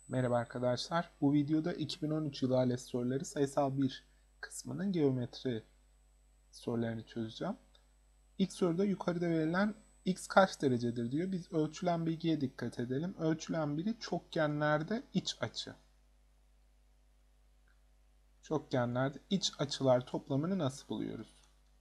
Merhaba arkadaşlar. Bu videoda 2013 yılı ALES soruları sayısal 1 kısmının geometri sorularını çözeceğim. İlk soruda yukarıda verilen x kaç derecedir diyor. Biz ölçülen bilgiye dikkat edelim. Ölçülen biri çokgenlerde iç açı. Çokgenlerde iç açılar toplamını nasıl buluyoruz?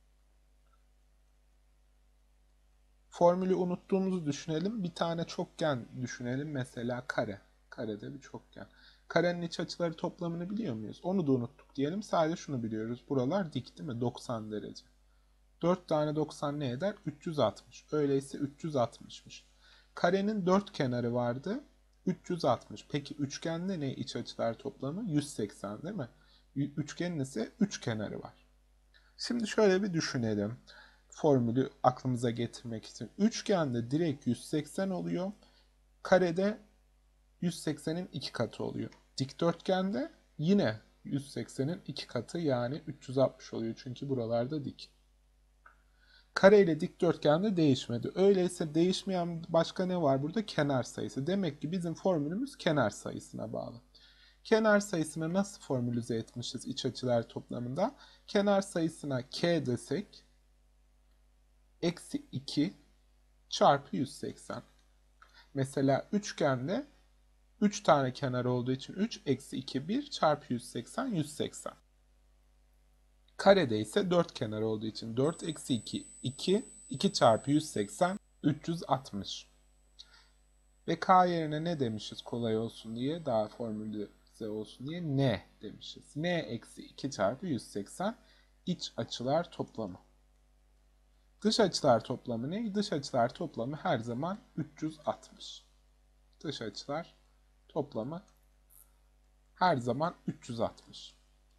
Formülü unuttuğumuzu düşünelim. Bir tane çokgen düşünelim. Mesela kare. Karede bir çokgen. Karenin iç açıları toplamını biliyor muyuz? Onu da unuttuk diyelim. Sadece şunu biliyoruz. Buralar dik değil mi? 90 derece. 4 tane 90 ne eder? 360. Öyleyse 360'mış. Karenin 4 kenarı vardı. 360. Peki üçgende ne iç açılar toplamı? 180 değil mi? Üçgenin ise 3 kenarı var. Şimdi şöyle bir düşünelim. Formülü aklımıza getirmek için. Üçgende direkt 180 oluyor. Karede 180'in 2 katı oluyor. Dikdörtgende yine 180'in 2 katı yani 360 oluyor. Çünkü buralarda dik. Kare ile dikdörtgende değişmedi. Öyleyse değişmeyen başka ne var burada? Kenar sayısı. Demek ki bizim formülümüz kenar sayısına bağlı. Kenar sayısını nasıl formülize etmişiz iç açılar toplamında? Kenar sayısına k desek eksi 2 çarpı 180. Mesela üçgende 3 tane kenar olduğu için 3 eksi 2 1 çarpı 180 180. Karede ise 4 kenar olduğu için 4 eksi 2 2 2 çarpı 180 360. Ve k yerine ne demişiz kolay olsun diye, daha formülize olsun diye n demişiz. N eksi 2 çarpı 180 iç açılar toplamı. Dış açılar toplamı ne? Dış açılar toplamı her zaman 360. Dış açılar toplamı her zaman 360.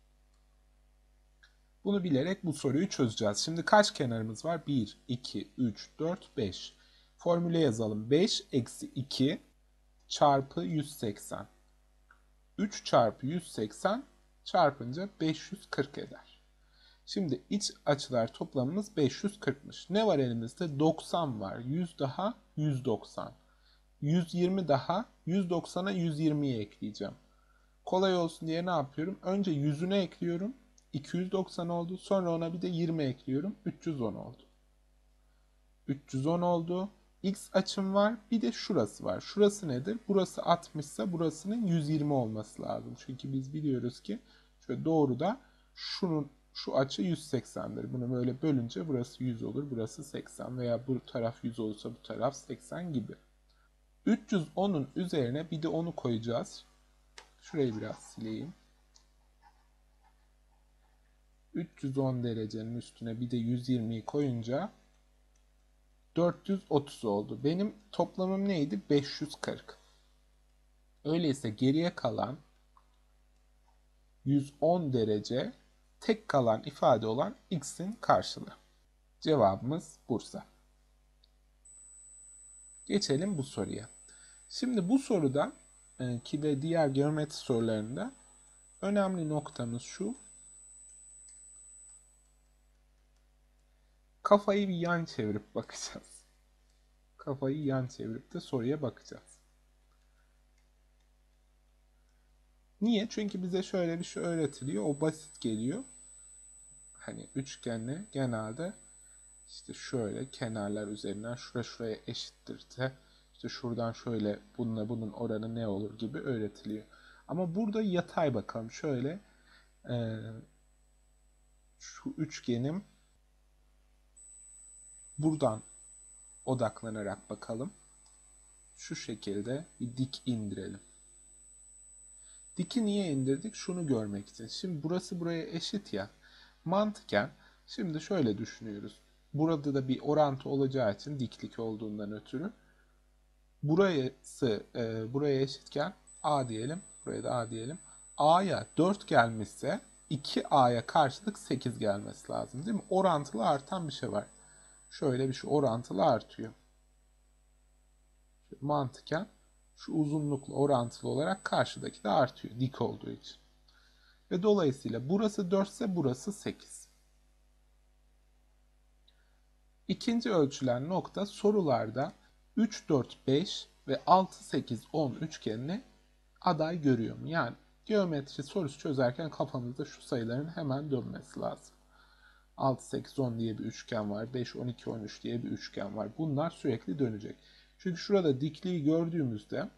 Bunu bilerek bu soruyu çözeceğiz. Şimdi kaç kenarımız var? 1, 2, 3, 4, 5. Formüle yazalım. 5 eksi 2 çarpı 180. 3 çarpı 180 çarpınca 540 eder. Şimdi iç açılar toplamımız 540'mış. Ne var elimizde? 90 var. 100 daha 190. 120 daha 190'a 120'yi ekleyeceğim. Kolay olsun diye ne yapıyorum? Önce 100'üne ekliyorum. 290 oldu. Sonra ona bir de 20 ekliyorum. 310 oldu. 310 oldu. X açım var. Bir de şurası var. Şurası nedir? Burası 60 ise burasının 120 olması lazım. Çünkü biz biliyoruz ki şöyle doğruda şu açı 180'dir. Bunu böyle bölünce burası 100 olur. Burası 80 veya bu taraf 100 olursa bu taraf 80 gibi. 310'un üzerine bir de onu koyacağız. Şurayı biraz sileyim. 310 derecenin üstüne bir de 120'yi koyunca 430 oldu. Benim toplamım neydi? 540. Öyleyse geriye kalan 110 derece tek kalan ifade olan x'in karşılığı. Cevabımız Bursa. Geçelim bu soruya. Şimdi bu soruda ki ve diğer geometri sorularında önemli noktamız şu. Kafayı bir yan çevirip bakacağız. Kafayı yan çevirip de soruya bakacağız. Niye? Çünkü bize şöyle bir şey öğretiliyor. O basit geliyor. Hani üçgenle genelde işte şöyle kenarlar üzerinden şuraya eşittir de işte şuradan şöyle bununla bunun oranı ne olur gibi öğretiliyor. Ama burada yatay bakalım. Şöyle şu üçgenim buradan odaklanarak bakalım. Şu şekilde bir dik indirelim. Diki niye indirdik? Şunu görmek için. Şimdi burası buraya eşit ya. Mantıken şimdi şöyle düşünüyoruz. Burada da bir orantı olacağı için diklik olduğundan ötürü burası buraya eşitken A diyelim. Buraya da A diyelim. A'ya 4 gelmişse 2A'ya karşılık 8 gelmesi lazım değil mi? Orantılı artan bir şey var. Şöyle bir şey orantılı artıyor. Mantıken şu uzunlukla orantılı olarak karşıdaki de artıyor dik olduğu için. Ve dolayısıyla burası 4 ise burası 8. İkinci ölçülen nokta sorularda 3, 4, 5 ve 6, 8, 10 üçgenini aday görüyor mu? Yani geometri sorusu çözerken kafamızda şu sayıların hemen dönmesi lazım. 6, 8, 10 diye bir üçgen var. 5, 12, 13 diye bir üçgen var. Bunlar sürekli dönecek. Çünkü şurada dikliği gördüğümüzde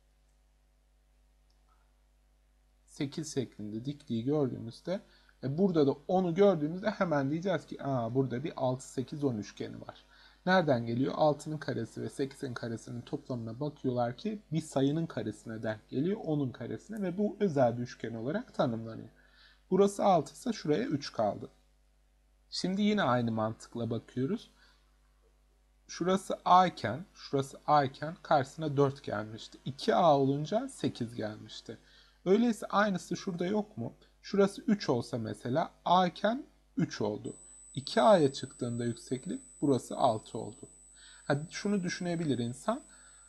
8 şeklinde dikliği gördüğümüzde burada da 10'u gördüğümüzde hemen diyeceğiz ki burada bir 6, 8, 10 üçgeni var. Nereden geliyor? 6'nın karesi ve 8'in karesinin toplamına bakıyorlar ki bir sayının karesine denk geliyor. 10'un karesine ve bu özel bir üçgen olarak tanımlanıyor. Burası 6 ise şuraya 3 kaldı. Şimdi yine aynı mantıkla bakıyoruz. Şurası A iken karşısına 4 gelmişti. 2A olunca 8 gelmişti. Öyleyse aynısı şurada yok mu? Şurası 3 olsa mesela A iken 3 oldu. 2A'ya çıktığında yükseklik burası 6 oldu. Hadi şunu düşünebilir insan.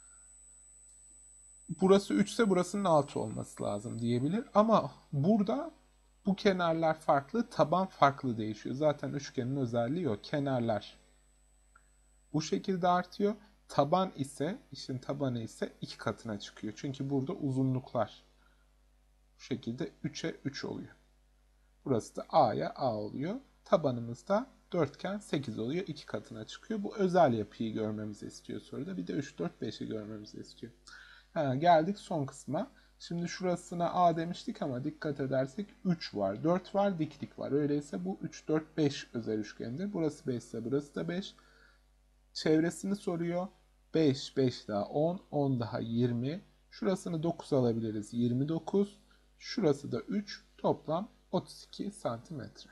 Burası 3 ise burasının 6 olması lazım diyebilir. Ama burada bu kenarlar farklı, taban farklı değişiyor. Zaten üçgenin özelliği o. Kenarlar bu şekilde artıyor. Taban ise, işin tabanı ise 2 katına çıkıyor. Çünkü burada uzunluklar bu şekilde 3'e 3 oluyor. Burası da A'ya A oluyor. Tabanımız da dörtgen 8 oluyor. 2 katına çıkıyor. Bu özel yapıyı görmemizi istiyor soruda. Bir de 3, 4, 5'i görmemizi istiyor. Geldik son kısma. Şimdi şurasına A demiştik ama dikkat edersek 3 var, 4 var, diklik var. Öyleyse bu 3, 4, 5 özel üçgenidir. Burası 5 ise burası da 5. Çevresini soruyor. 5, 5 daha 10, 10 daha 20. Şurasını 9 alabiliriz. 29. Şurası da 3. Toplam 32 santimetre.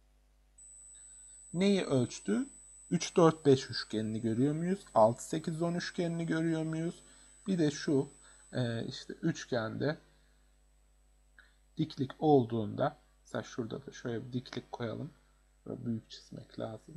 Neyi ölçtü? 3, 4, 5 üçgenini görüyor muyuz? 6, 8, 10 üçgenini görüyor muyuz? Bir de şu işte üçgende diklik olduğunda, mesela şurada da şöyle bir diklik koyalım. Böyle büyük çizmek lazım.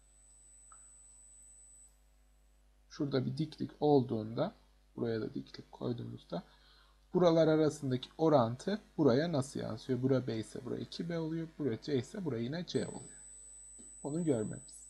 Şurada bir diklik olduğunda, buraya da diklik koyduğumuzda buralar arasındaki orantı buraya nasıl yansıyor? Bura B ise buraya 2B oluyor. Buraya C ise buraya yine C oluyor. Onu görmemiz.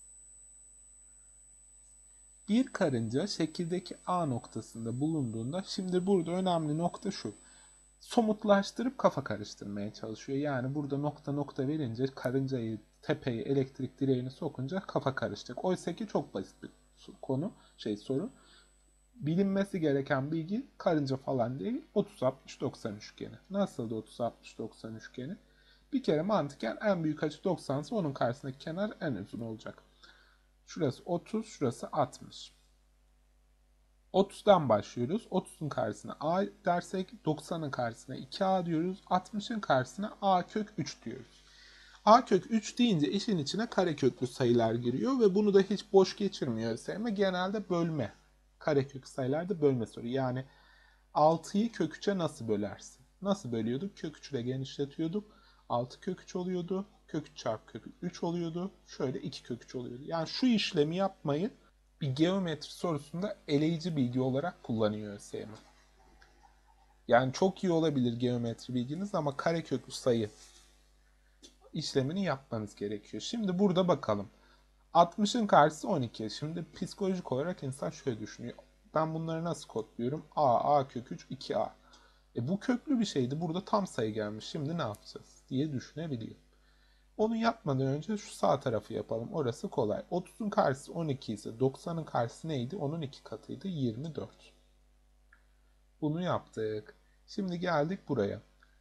Bir karınca şekildeki A noktasında bulunduğunda, şimdi burada önemli nokta şu. Somutlaştırıp kafa karıştırmaya çalışıyor. Yani burada nokta nokta verince karıncayı, tepeyi, elektrik direğini sokunca kafa karışacak. Oysa ki çok basit bir konu, soru. Bilinmesi gereken bilgi karınca falan değil, 30-60-90 üçgeni. Nasıl da 30-60-90 üçgeni? Bir kere mantıken en büyük açı 90 ise onun karşısındaki kenar en uzun olacak. Şurası 30, şurası 60. 30'dan başlıyoruz. 30'un karşısına A dersek 90'ın karşısına 2A diyoruz. 60'ın karşısına A kök 3 diyoruz. A kök 3 deyince işin içine kareköklü sayılar giriyor ve bunu da hiç boş geçirmiyor ÖSYM. Genelde bölme. Karekök sayılarda bölme soru. Yani 6'yı kök 3'e nasıl bölersin? Nasıl bölüyorduk? Kök 3 ile genişletiyorduk. 6 kök 3 oluyordu. Kök 3 çarpı kök 3 oluyordu. Şöyle 2 kök 3 oluyordu. Yani şu işlemi yapmayı bir geometri sorusunda eleyici bilgi olarak kullanıyor ÖSYM. Yani çok iyi olabilir geometri bilginiz ama kareköklü sayı işlemini yapmanız gerekiyor. Şimdi burada bakalım. 60'ın karşısı 12. Şimdi psikolojik olarak insan şöyle düşünüyor. Ben bunları nasıl kodluyorum? A kök 3, 2A. Bu köklü bir şeydi. Burada tam sayı gelmiş. Şimdi ne yapacağız diye düşünebiliyor. Onu yapmadan önce şu sağ tarafı yapalım. Orası kolay. 30'un karşısı 12 ise 90'ın karşısı neydi? Onun 2 katıydı. 24. Bunu yaptık. Şimdi geldik buraya.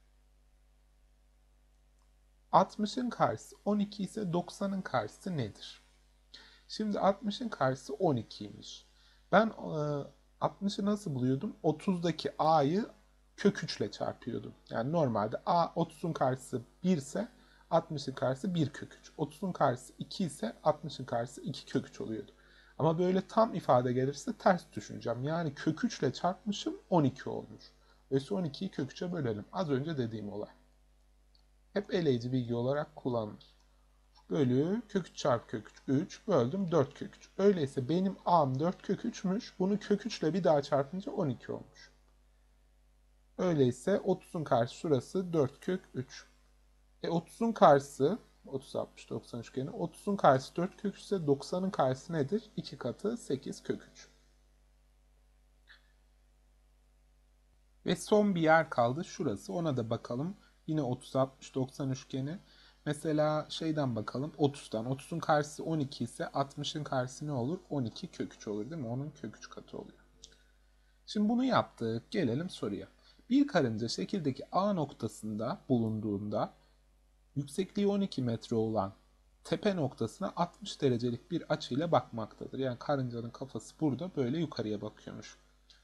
60'ın karşısı 12 ise 90'ın karşısı nedir? Şimdi 60'ın karşısı 12'ymiş. Ben 60'ı nasıl buluyordum? 30'daki A'yı kök 3 ile çarpıyordum. Yani normalde A 30'un karşısı 1 ise 60'ın karşısı 1 kök 3. 30'un karşısı 2 ise 60'ın karşısı 2 kök 3 oluyordu. Ama böyle tam ifade gelirse ters düşüneceğim. Yani kök 3 ile çarpmışım 12 olmuş. Öyleyse 12'yi kök 3'e bölelim. Az önce dediğim olay. Hep eleyici bilgi olarak kullanılır. Bölü kök 3 çarpı kök 3 böldüm 4 kök 3. Öyleyse benim A'm 4 kök 3'müş. Bunu kök 3 ile bir daha çarpınca 12 olmuş. Öyleyse 30'un karşısı şurası 4 kök 3. 30'un karşısı 30, 60, 90 üçgeni. 30'un karşısı 4 kök 3 ise 90'ın karşısı nedir? 2 katı 8 kök 3. Ve son bir yer kaldı. Şurası. Ona da bakalım. Yine 30, 60, 90 üçgeni. Mesela şeyden bakalım. 30'dan. 30'un karşısı 12 ise 60'ın karşısı ne olur? 12 kök 3 olur değil mi? Onun kök 3 katı oluyor. Şimdi bunu yaptık. Gelelim soruya. Bir karınca şekildeki A noktasında bulunduğunda yüksekliği 12 metre olan tepe noktasına 60 derecelik bir açıyla bakmaktadır. Yani karıncanın kafası burada böyle yukarıya bakıyormuş.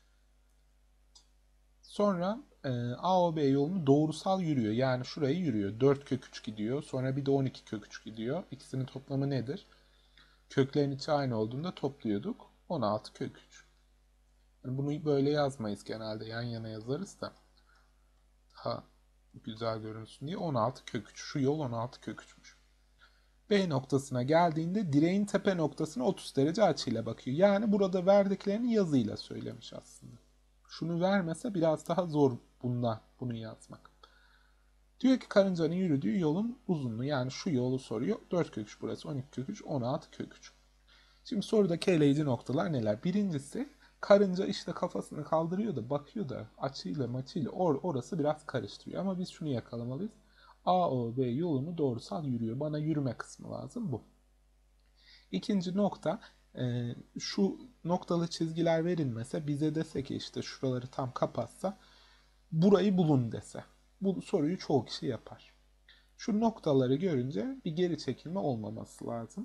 Sonra AOB yolunu doğrusal yürüyor. Yani şurayı yürüyor. 4 kök 3 gidiyor. Sonra bir de 12 kök 3 gidiyor. İkisinin toplamı nedir? Köklerin içi aynı olduğunda topluyorduk. 16 kök 3. Yani bunu böyle yazmayız genelde. Yan yana yazarız da. Daha güzel görünsün diye 16 kök 3. Şu yol 16 kök 3'müş. B noktasına geldiğinde direğin tepe noktasına 30 derece açıyla bakıyor. Yani burada verdiklerini yazıyla söylemiş aslında. Şunu vermese biraz daha zor bunu yazmak. Diyor ki karıncanın yürüdüğü yolun uzunluğu, yani şu yolu soruyor. 4 kök 3 burası, 12 kök 3, 16 kök 3. Şimdi sorudaki eleyici noktalar neler? Birincisi, karınca işte kafasını kaldırıyor da bakıyor da açıyla maçıyla orası biraz karıştırıyor. Ama biz şunu yakalamalıyız. AOB yolunu doğrusal yürüyor. Bana yürüme kısmı lazım bu. İkinci nokta, şu noktalı çizgiler verilmese bize dese ki işte şuraları tam kapatsa burayı bulun dese. Bu soruyu çoğu kişi yapar. Şu noktaları görünce bir geri çekilme olmaması lazım.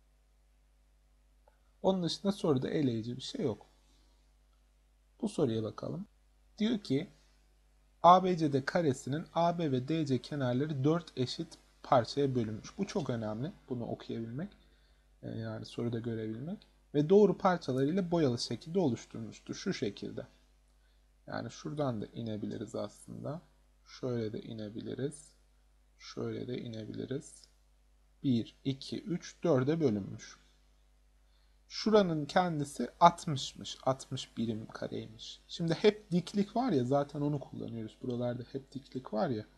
Onun dışında soruda eleyici bir şey yok. Bu soruya bakalım. Diyor ki ABCD karesinin AB ve DC kenarları 4 eşit parçaya bölünmüş. Bu çok önemli. Bunu okuyabilmek. Yani soruda görebilmek. Ve doğru parçalarıyla boyalı şekilde oluşturmuştur. Şu şekilde. Yani şuradan da inebiliriz aslında. Şöyle de inebiliriz. Şöyle de inebiliriz. 1, 2, 3, 4'e bölünmüş. Şuranın kendisi 60'mış. 60 birim kareymiş. Şimdi hep diklik var ya, zaten onu kullanıyoruz. Buralarda hep diklik var ya.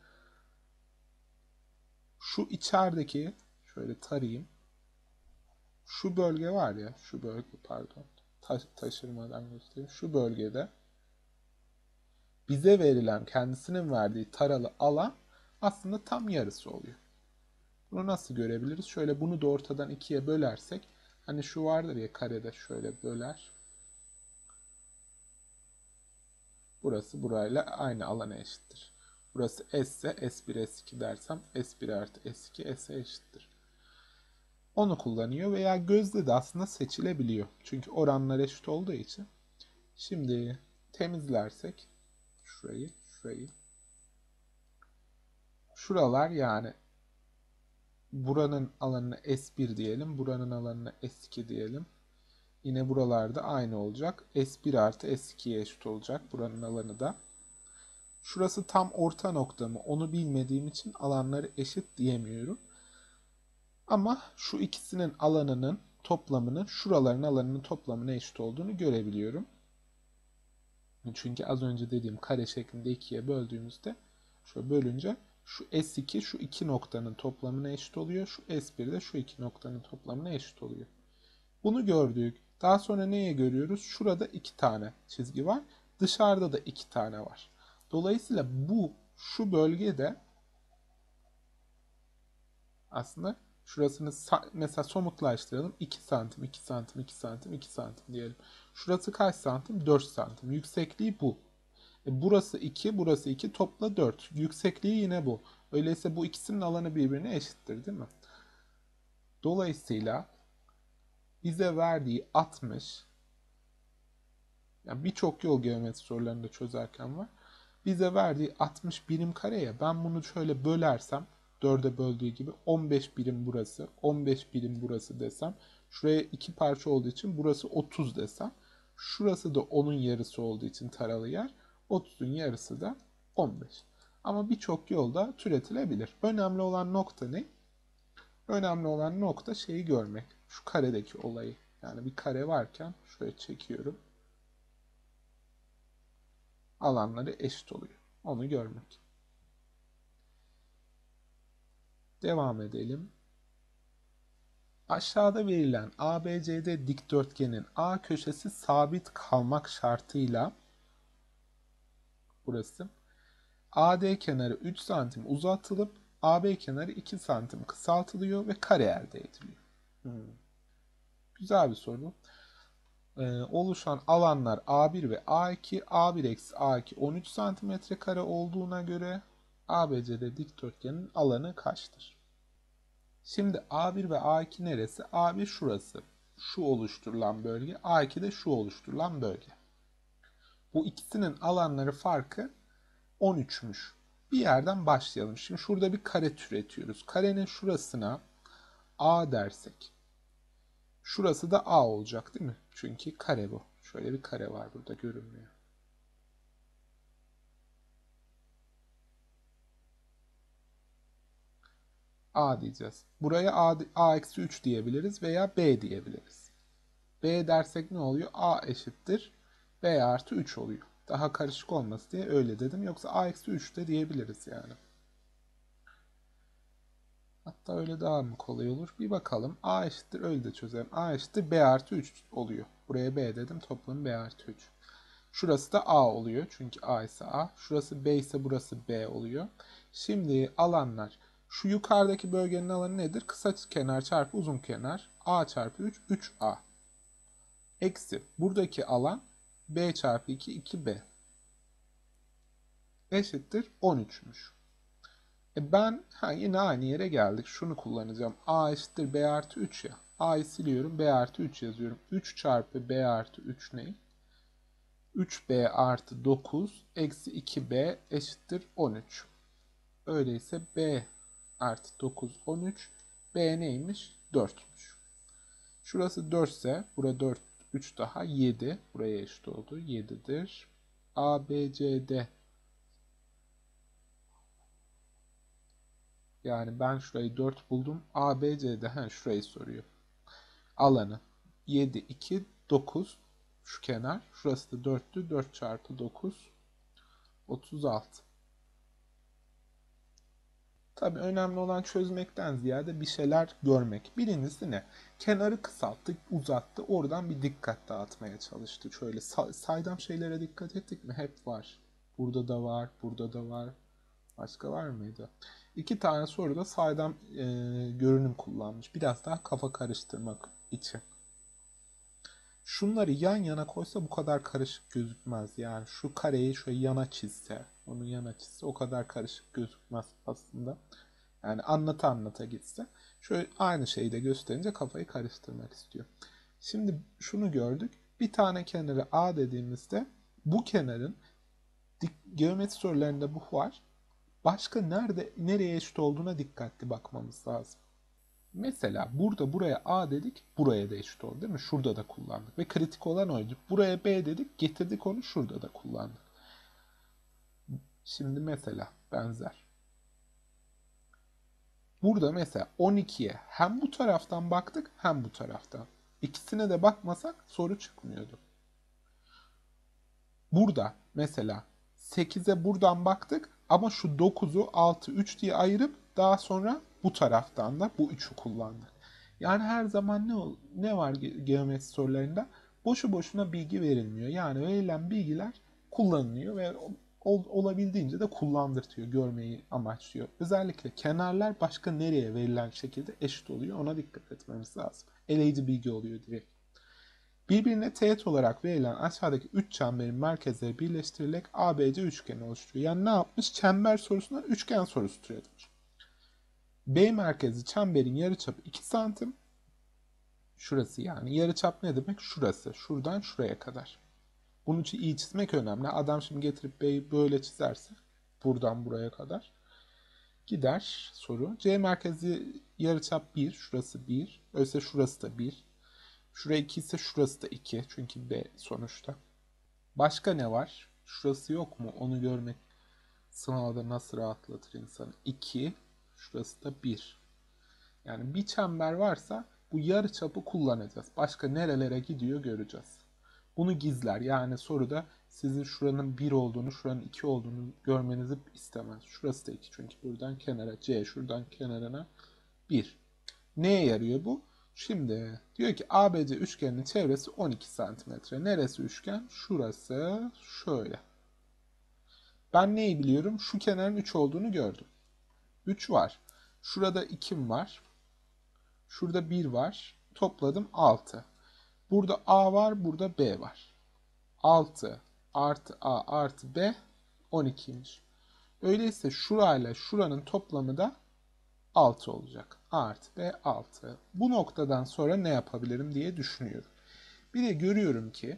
Şu içerideki, şöyle tarayayım. Şu bölge var ya, şu bölge, pardon. Taşırmadan göstereyim. Şu bölgede bize verilen, kendisinin verdiği taralı alan aslında tam yarısı oluyor. Bunu nasıl görebiliriz? Şöyle bunu da ortadan ikiye bölersek, hani şu vardır ya karede, şöyle böler. Burası burayla aynı alana eşittir. Burası S ise S1 S2 dersem S1 artı S2 S'e eşittir. Onu kullanıyor veya gözle de aslında seçilebiliyor. Çünkü oranlar eşit olduğu için. Şimdi temizlersek şurayı. Şuralar, yani buranın alanına S1 diyelim, buranın alanına S2 diyelim. Yine buralarda aynı olacak. S1 artı S2'ye eşit olacak buranın alanı da. Şurası tam orta nokta mı? Onu bilmediğim için alanları eşit diyemiyorum. Ama şu ikisinin alanının toplamının şuraların alanının toplamına eşit olduğunu görebiliyorum. Çünkü az önce dediğim kare şeklinde ikiye böldüğümüzde şöyle bölünce şu S2 şu iki noktanın toplamına eşit oluyor. Şu S1 de şu iki noktanın toplamına eşit oluyor. Bunu gördük. Daha sonra neye görüyoruz? Şurada iki tane çizgi var. Dışarıda da iki tane var. Dolayısıyla şu bölgede aslında şurasını mesela somutlaştıralım. 2 santim, 2 santim, 2 santim, 2 santim diyelim. Şurası kaç santim? 4 santim. Yüksekliği bu. Burası 2, burası 2. Topla 4. Yüksekliği yine bu. Öyleyse bu ikisinin alanı birbirine eşittir, değil mi? Dolayısıyla bize verdiği 60, yani birçok yol geometri sorularında çözerken var. Bize verdiği 60 birim kare ya, ben bunu şöyle bölersem 4'e böldüğü gibi 15 birim burası, 15 birim burası desem, şuraya iki parça olduğu için burası 30 desem, şurası da onun yarısı olduğu için taralı yer, 30'un yarısı da 15. Ama birçok yolda türetilebilir. Önemli olan nokta ne? Önemli olan nokta şeyi görmek. Şu karedeki olayı. Yani bir kare varken şöyle çekiyorum. Alanları eşit oluyor. Onu görmek. Devam edelim. Aşağıda verilen ABCD dikdörtgenin A köşesi sabit kalmak şartıyla burası. AD kenarı 3 santim uzatılıp AB kenarı 2 santim kısaltılıyor ve kare elde ediliyor. Güzel bir soru. Oluşan alanlar A1 ve A2, A1 eksi A2 13 santimetre kare olduğuna göre ABCD dikdörtgenin alanı kaçtır? Şimdi A1 ve A2 neresi? A1 şurası. Şu oluşturulan bölge. A2 de şu oluşturulan bölge. Bu ikisinin alanları farkı 13'müş. Bir yerden başlayalım. Şimdi şurada bir kare türetiyoruz. Karenin şurasına A dersek. Şurası da A olacak değil mi? Çünkü kare bu. Şöyle bir kare var burada görünmüyor. A diyeceğiz. Buraya A eksi 3 diyebiliriz veya B diyebiliriz. B dersek ne oluyor? A eşittir B artı 3 oluyor. Daha karışık olması diye öyle dedim. Yoksa A eksi 3 de diyebiliriz yani. Hatta öyle daha mı kolay olur? Bir bakalım. A eşittir öyle de çözelim. A eşittir B artı 3 oluyor. Buraya B dedim. Toplamı B artı 3. Şurası da A oluyor. Çünkü A ise A. Şurası B ise burası B oluyor. Şimdi alanlar. Şu yukarıdaki bölgenin alanı nedir? Kısa kenar çarpı uzun kenar. A çarpı 3, 3A. Eksi. Buradaki alan B çarpı 2, 2B. Eşittir 13'müş. Ben yine aynı yere geldik. Şunu kullanacağım. A eşittir B artı 3 ya. A'yı siliyorum. B artı 3 yazıyorum. 3 çarpı B artı 3 ne? 3B artı 9 eksi 2B eşittir 13. Öyleyse B artı 9 13. B neymiş? 4'müş. Şurası 4 ise burada 4 3 daha 7. Buraya eşit oldu. 7'dir. A, B, C, D. Yani ben şurayı 4 buldum. A, B, C, D. Şurayı soruyor. Alanı 7, 2, 9. Şu kenar. Şurası da 4'tü. 4 çarpı 9. 36. Tabii önemli olan çözmekten ziyade bir şeyler görmek. Birincisi ne? Kenarı kısalttı, uzattı. Oradan bir dikkat dağıtmaya çalıştı. Şöyle saydam şeylere dikkat ettik mi? Hep var. Burada da var, burada da var. Başka var mıydı? İki tane soruda saydam görünüm kullanmış. Biraz daha kafa karıştırmak için. Şunları yan yana koysa bu kadar karışık gözükmez. Yani şu kareyi şöyle yana çizse, onu yana çizse o kadar karışık gözükmez aslında. Yani anlata anlata gitse. Şöyle aynı şeyi de gösterince kafayı karıştırmak istiyor. Şimdi şunu gördük. Bir tane kenarı A dediğimizde bu kenarın geometri sorularında bu var. Başka nereye eşit olduğuna dikkatli bakmamız lazım. Mesela burada buraya A dedik, buraya da eşit oldu değil mi? Şurada da kullandık ve kritik olan oydu. Buraya B dedik, getirdik onu şurada da kullandık. Şimdi mesela benzer. Burada mesela 12'ye hem bu taraftan baktık hem bu taraftan. İkisine de bakmasak soru çıkmıyordu. Burada mesela 8'e buradan baktık ama şu 9'u 6, 3 diye ayırıp daha sonra bu taraftan da bu 3'ü kullandık. Yani her zaman ne var geometri sorularında? Boşu boşuna bilgi verilmiyor. Yani verilen bilgiler kullanılıyor ve olabildiğince de kullandırtıyor, görmeyi amaçlıyor. Özellikle kenarlar başka nereye verilen şekilde eşit oluyor. Ona dikkat etmemiz lazım. Eleyici bilgi oluyor direkt. Birbirine teğet olarak verilen aşağıdaki 3 çemberin merkezleri birleştirilerek ABC üçgeni oluşturuyor. Yani ne yapmış? Çember sorusundan üçgen sorusu türetmiş. B merkezli çemberin yarıçapı 2 santim. Şurası yani. Yarıçap ne demek? Şurası. Şuradan şuraya kadar. Bunun için iyi çizmek önemli. Adam şimdi getirip B'yi böyle çizerse buradan buraya kadar gider soru. C merkezli yarıçap 1. Şurası 1. Öyleyse şurası da 1. Şuraya 2 ise şurası da 2. Çünkü B sonuçta. Başka ne var? Şurası yok mu? Onu görmek sınavda nasıl rahatlatır insanı? 2. Şurası da 1. Yani bir çember varsa bu yarıçapı kullanacağız. Başka nerelere gidiyor göreceğiz. Bunu gizler. Yani soruda sizin şuranın 1 olduğunu, şuranın 2 olduğunu görmenizi istemez. Şurası da 2 çünkü buradan kenara C, şuradan kenarına 1. Neye yarıyor bu? Şimdi diyor ki ABC üçgeninin çevresi 12 cm. Neresi üçgen? Şurası şöyle. Ben neyi biliyorum? Şu kenarın 3 olduğunu gördüm. 3 var. Şurada 2'm var. Şurada 1 var. Topladım 6. Burada A var, burada B var. 6 artı A artı B 12'ymiş. Öyleyse şurayla şuranın toplamı da 6 olacak. A artı B 6. Bu noktadan sonra ne yapabilirim diye düşünüyorum. Bir de görüyorum ki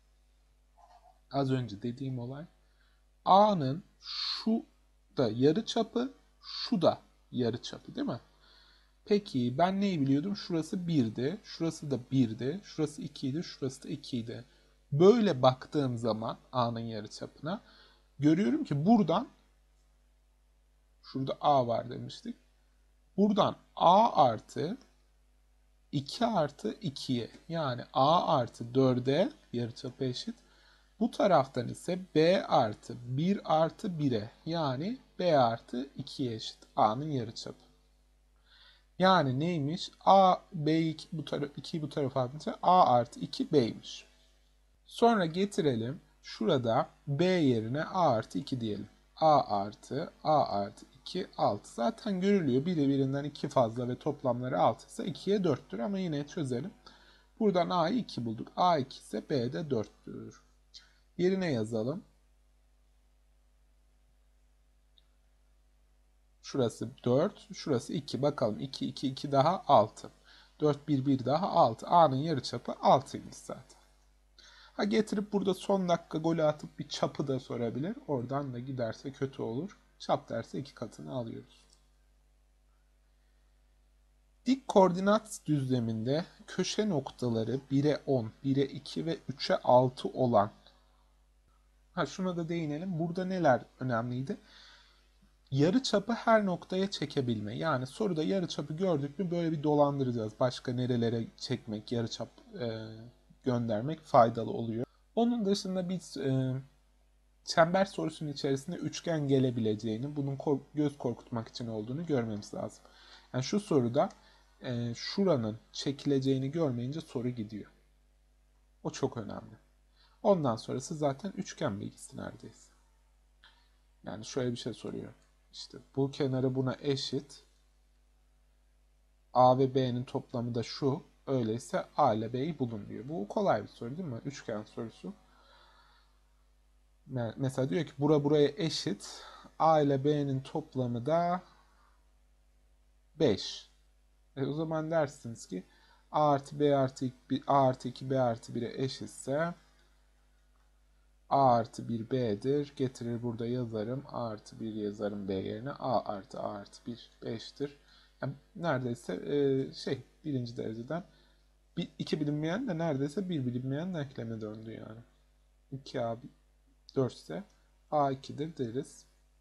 az önce dediğim olay A'nın şu da yarıçapı, şu da yarıçapı değil mi? Peki ben neyi biliyordum? Şurası 1'di, şurası da 1'di, şurası 2 idi, şurası da 2 idi. Böyle baktığım zaman A'nın yarıçapına görüyorum ki buradan şurada A var demiştik. Buradan A artı 2 artı 2'ye yani A artı 4'e yarıçapı eşit. Bu taraftan ise B artı 1 artı 1'e yani B artı 2'ye eşit. A'nın yarıçapı. Yani neymiş? A, B2 bu tarafa 2'yi bu tarafa atınca A artı 2 B'ymiş. Sonra getirelim. Şurada B yerine A artı 2 diyelim. A artı 2 6. Zaten görülüyor. Biri birinden 2 fazla ve toplamları 6 ise 2'ye 4'tür ama yine çözelim. Buradan A'yı 2 bulduk. A 2 ise B de 4'tür. Yerine yazalım. Şurası 4, şurası 2. Bakalım 2, 2, 2 daha 6. 4, 1, 1 daha 6. A'nın yarıçapı 6'ymış zaten. Ha getirip burada son dakika golü atıp bir çapı da sorabilir. Oradan da giderse kötü olur. Çap derse 2 katını alıyoruz. Dik koordinat düzleminde köşe noktaları 1'e 10, 1'e 2 ve 3'e 6 olan. Şuna da değinelim. Burada neler önemliydi? Yarıçapı her noktaya çekebilme. Yani soruda yarıçapı gördük mü böyle bir dolandıracağız. Başka nerelere çekmek, yarıçap göndermek faydalı oluyor. Onun dışında biz çember sorusunun içerisinde üçgen gelebileceğini, bunun göz korkutmak için olduğunu görmemiz lazım. Yani şu soruda şuranın çekileceğini görmeyince soru gidiyor. O çok önemli. Ondan sonrası zaten üçgen bilgisi neredeyse. Yani şöyle bir şey soruyor. İşte bu kenarı buna eşit. A ve B'nin toplamı da şu. Öyleyse A ile B'yi bulun diyor. Bu kolay bir soru değil mi? Üçgen sorusu. Mesela diyor ki buraya eşit. A ile B'nin toplamı da 5. O zaman dersiniz ki A artı B artı 2, A artı 2 B artı 1'e eşitse A artı 1 B'dir. Getirir burada yazarım. A artı 1 yazarım B yerine. A artı 1 5'tir. Yani neredeyse birinci dereceden iki bilinmeyen de neredeyse bir bilinmeyen denkleme döndü yani. 2A 4 ise A 2'dir deriz.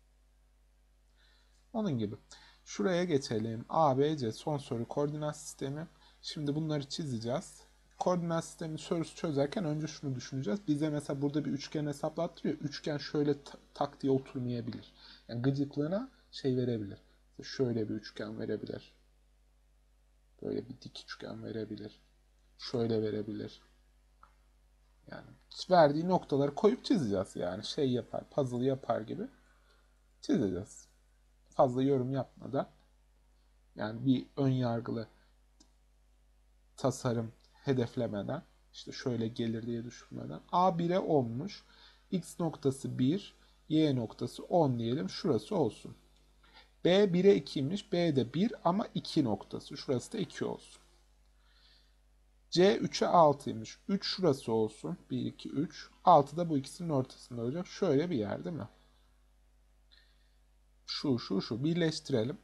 Onun gibi. Şuraya geçelim. A, B, C son soru koordinat sistemi. Şimdi bunları çizeceğiz. Koordinat sistemi sorusu çözerken önce şunu düşüneceğiz. Bize mesela burada bir üçgen hesaplattırıyor. Üçgen şöyle tak diye oturmayabilir. Yani gıcıklığına şey verebilir. Şöyle bir üçgen verebilir. Böyle bir dik üçgen verebilir. Şöyle verebilir. Yani verdiği noktaları koyup çizeceğiz yani. Şey yapar, puzzle yapar gibi çizeceğiz. Fazla yorum yapmadan. Yani bir ön yargılı tasarım hedeflemeden, işte şöyle gelir diye düşünmeden. A 1'e 10'muş. X noktası 1, Y noktası 10 diyelim. Şurası olsun. B 1'e 2'ymiş. B de 1 ama 2 noktası. Şurası da 2 olsun. C 3'e 6'ymış. 3 şurası olsun. 1, 2, 3. 6 da bu ikisinin ortasında olacak. Şöyle bir yer değil mi? Şu birleştirelim.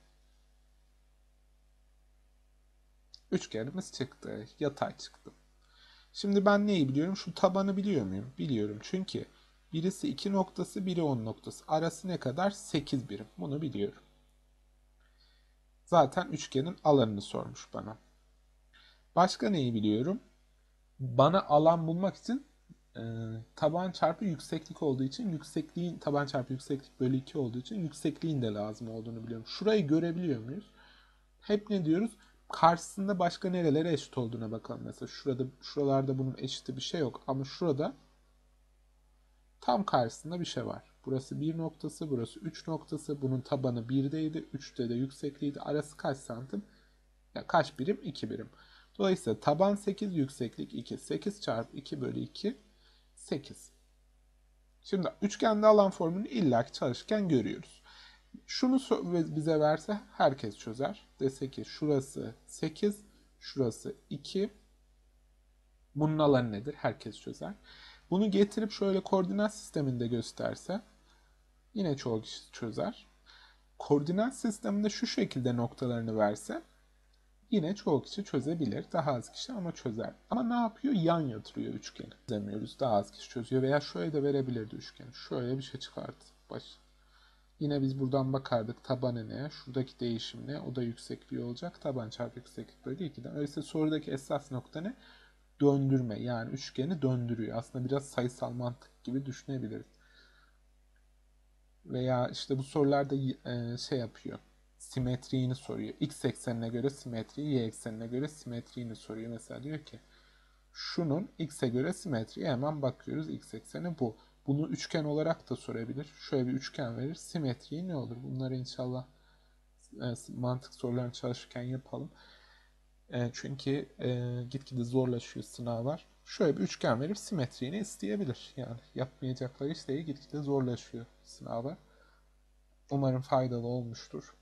Üçgenimiz çıktı. Yatay çıktı. Şimdi ben neyi biliyorum? Şu tabanı biliyor muyum? Biliyorum. Çünkü birisi 2 noktası, biri 10 noktası. Arası ne kadar? 8 birim. Bunu biliyorum. Zaten üçgenin alanını sormuş bana. Başka neyi biliyorum? Bana alan bulmak için taban çarpı yükseklik olduğu için yüksekliğin taban çarpı yükseklik bölü 2 olduğu için yüksekliğin de lazım olduğunu biliyorum. Şurayı görebiliyor muyuz? Hep ne diyoruz? Karşısında başka nerelere eşit olduğuna bakalım. Mesela şuralarda bunun eşiti bir şey yok ama şurada tam karşısında bir şey var. Burası 1 noktası, burası 3 noktası. Bunun tabanı 1'deydi, 3'te de yüksekliğiydi. Arası kaç santim? Ya kaç birim? 2 birim. Dolayısıyla taban 8, yükseklik 2. 8 çarpı 2 bölü 2, 8. Şimdi üçgende alan formülünü illaki çalışırken görüyoruz. Şunu bize verse herkes çözer. Dese ki şurası 8, şurası 2. Bunun alanı nedir? Herkes çözer. Bunu getirip şöyle koordinat sisteminde gösterse yine çoğu kişi çözer. Koordinat sisteminde şu şekilde noktalarını verse yine çoğu kişi çözebilir. Daha az kişi ama çözer. Ama ne yapıyor? Yan yatırıyor üçgeni. Çözemiyoruz. Daha az kişi çözüyor. Veya şöyle de verebilirdi üçgeni. Şöyle bir şey çıkardı. Yine biz buradan bakardık. Tabanı ne? Şuradaki değişim ne? O da yüksekliği olacak. Taban çarpı yükseklik bölü 2'den. Öyleyse sorudaki esas nokta ne? Döndürme. Yani üçgeni döndürüyor. Aslında biraz sayısal mantık gibi düşünebiliriz. Veya işte bu sorularda şey yapıyor. Simetriğini soruyor. X eksenine göre simetriği, Y eksenine göre simetriğini soruyor. Mesela diyor ki şunun X'e göre simetriği, hemen bakıyoruz. X ekseni bu. Bunu üçgen olarak da sorabilir. Şöyle bir üçgen verir. Simetriği ne olur? Bunları inşallah mantık sorularını çalışırken yapalım. Çünkü gitgide zorlaşıyor sınavlar. Şöyle bir üçgen verip simetriğini isteyebilir. Yani yapmayacakları iş değil, gitgide zorlaşıyor sınavlar. Umarım faydalı olmuştur.